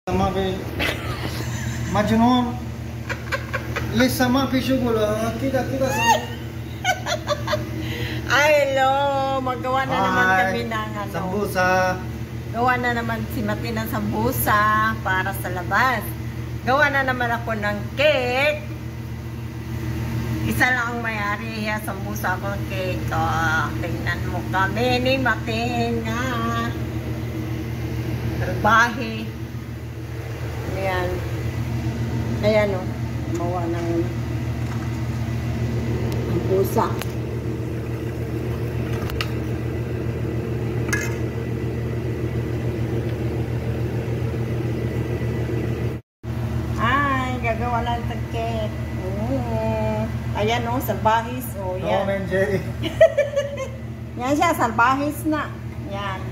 sama be Majnun le sama pisyo bola kita sama ay hello, magawa na naman kami ng sambusa. Gawa na naman si Mati ng sambusa para sa labas. Gawa na naman ako ng cake. Isa lang ang may-ari, sambusa ako ng cake. Tingnan mo kami ni Mati nga. Trabahe. Ayan. Ayan o. Gumawa ng sambusa. Gagawa lang ng cake. Ayan o, salbahis. Yan. Tom and Jerry. Yan siya, salbahis na. Yan.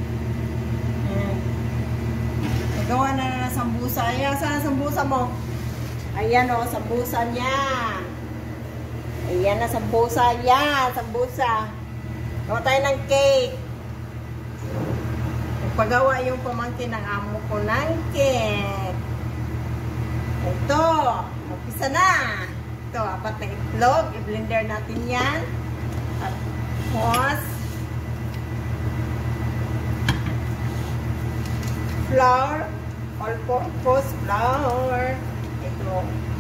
Gagawa na ng sambusa. Ayan, saan sambusa mo? Ayan o, sambusa niya. Ayan na, sambusa. Yan, sambusa. Gawa tayo ng cake. Pagawa yung pamangkin ng amo ko ng cake. Ito, umpisa na. Ito, apat na itlog. I-blender natin yan. Tapos, flour. All-purpose flour. Ito.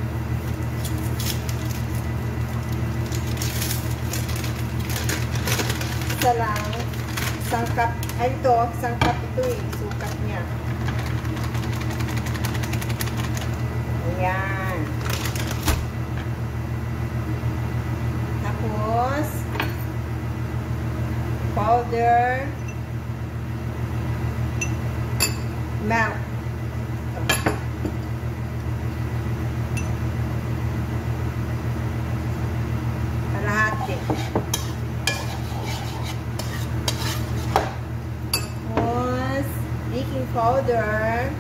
Isa lang. Isang cup. Ay, ito. Isang cup ito eh. Sukat niya. Ayan. Tapos, powder, milk. Kalahati. Tapos, baking powder.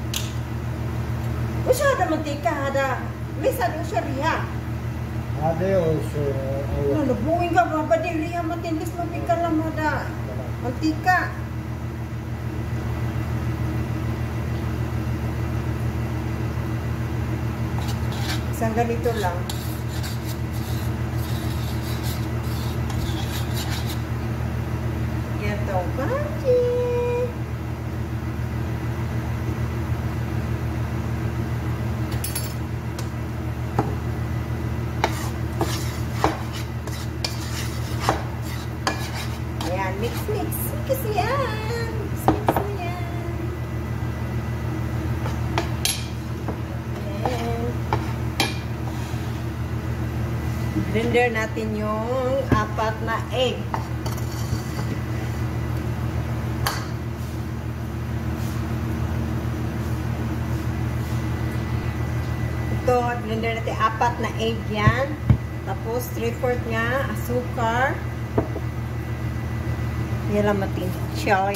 Usya ada mantika ada. Lisa ada usya riha. Ada also. Nabungin ka ba di riha matindis mapika lang ada. Mantika. Isang ganito lang. Yan tong panci. Mix. Kasi yan. Mix na yan. Blender natin yung apat na egg. Ito, blender natin apat na egg yan. Tapos 3/4 nga asukar. Yan matin. Choy.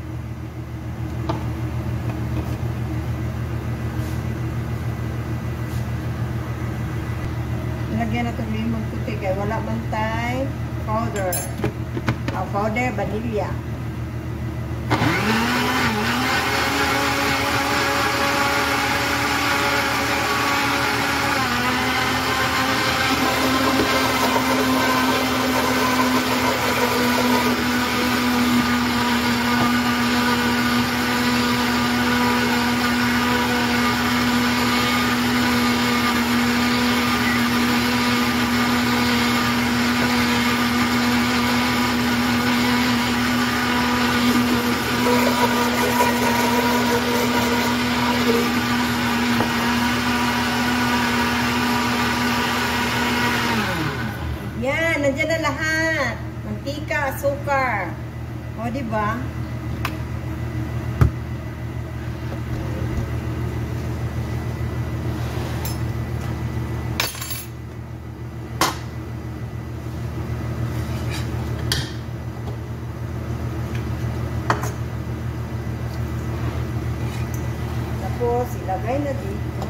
Lagyan natin limang puti kaya wala man tayo powder. Powder vanilla. Yan, nandiyan na lahat. Mantika, asukar. O, diba? Tapos, ilagay na dito.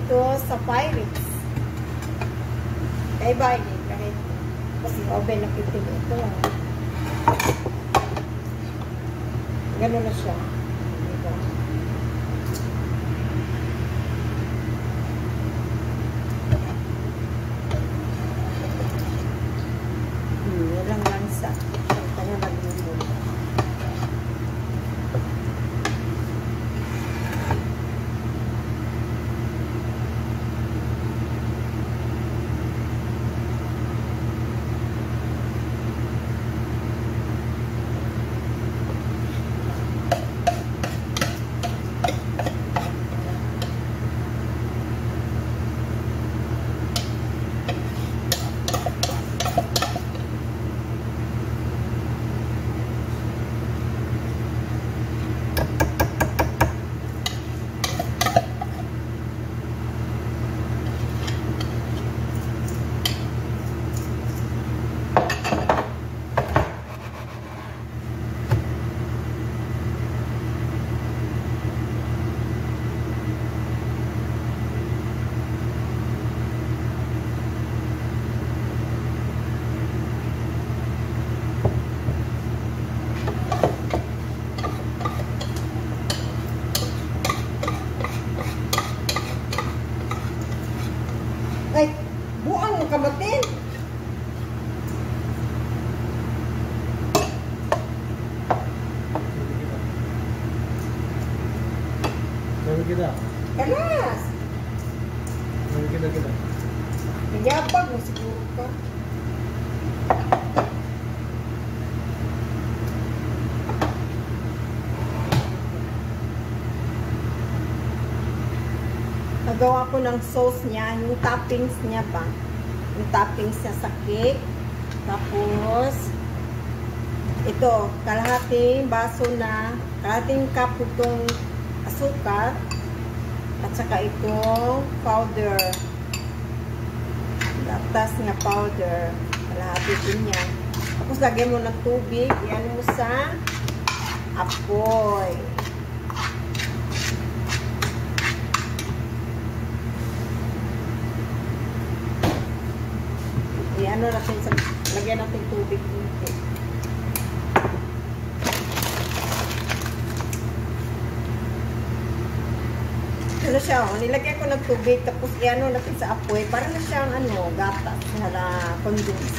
ito sa Pyrex. Kaya ba ini? Kahit kasi oven na kitin ito. Ganun na siya. Diba? Walang lansa. Ito na mag-lumon. Ay, buang ang kamatin. Sabi kita. Kalas. Sabi kita. Nagyabag mo siguro ka. Nagawa ko ng sauce niya, yung toppings niya ba? Yung toppings niya sa cake. Tapos, ito, kalahating baso na, kalahating cup itong asukar. At saka itong powder. Gatas nga powder. Kalahati din yan. Tapos, lagyan mo ng tubig. Yan mo sa apoy. Ano natin sa lagyan natin tubig dito. Ano siya, nilagyan ko ng tubig tapos iano natin sa apoy para na siyang gatas na condense.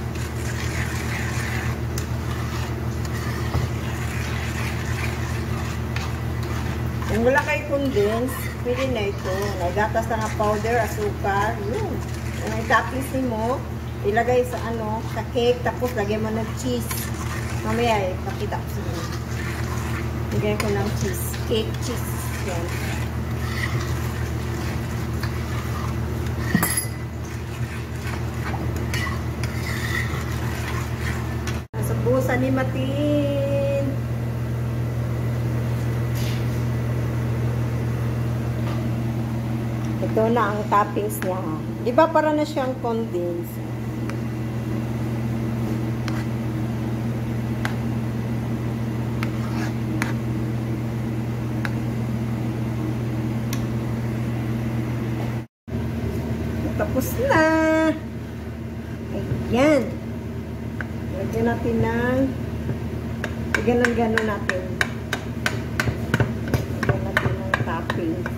Kung wala kayo condense, pwede na ito. Gatas na powder, asukar, yun. Ang toppings mo, ilagay sa sa cake, tapos lagyan mo ng cheese. Mamaya pakita ko sa inyo. Lagyan ko ng cheese. Cake cheese. Yan. Nasa buhusan ni Matin. Ito na ang toppings niya. Diba para na siyang condense? Tapos na. Ayan. Lagyan natin ng ganon-ganon natin. Lagyan natin ng toppings.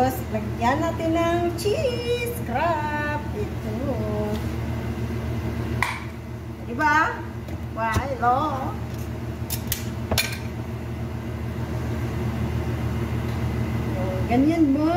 Tapos, lagyan natin ng cheese crab. Ito. Diba? Why, lo? Ganyan mo.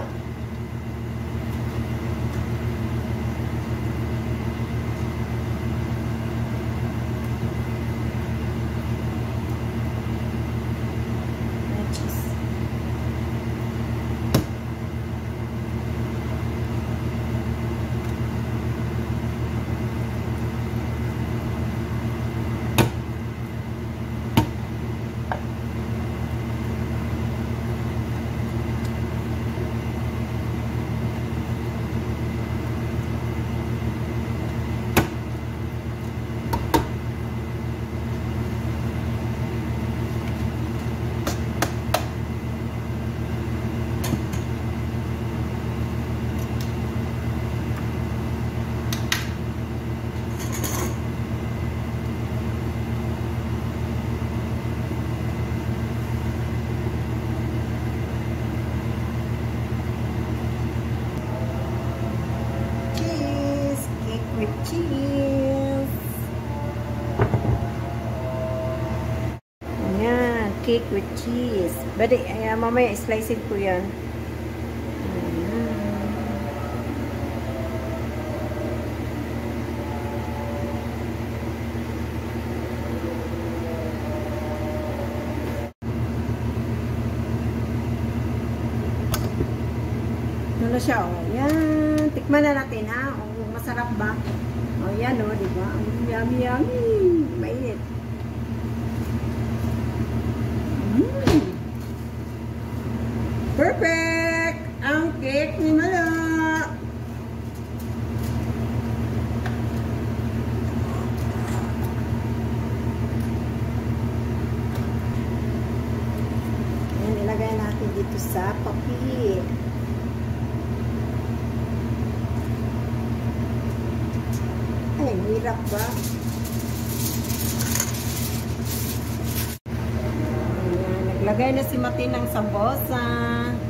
With cheese. Ayan, cake with cheese. Bali, mamaya slicein ko yan. Ano siya, oh. Yan. Tikman na natin, ha. Oh, masarap ba? Oh, yan, oh, diba? Yummy, yummy. Mainit. Perfect! Ang cake ni Mala. Ayan, ilagay natin dito sa papel. Ay, hirap ba? Ayan, naglagay na si Mati ng sambosa.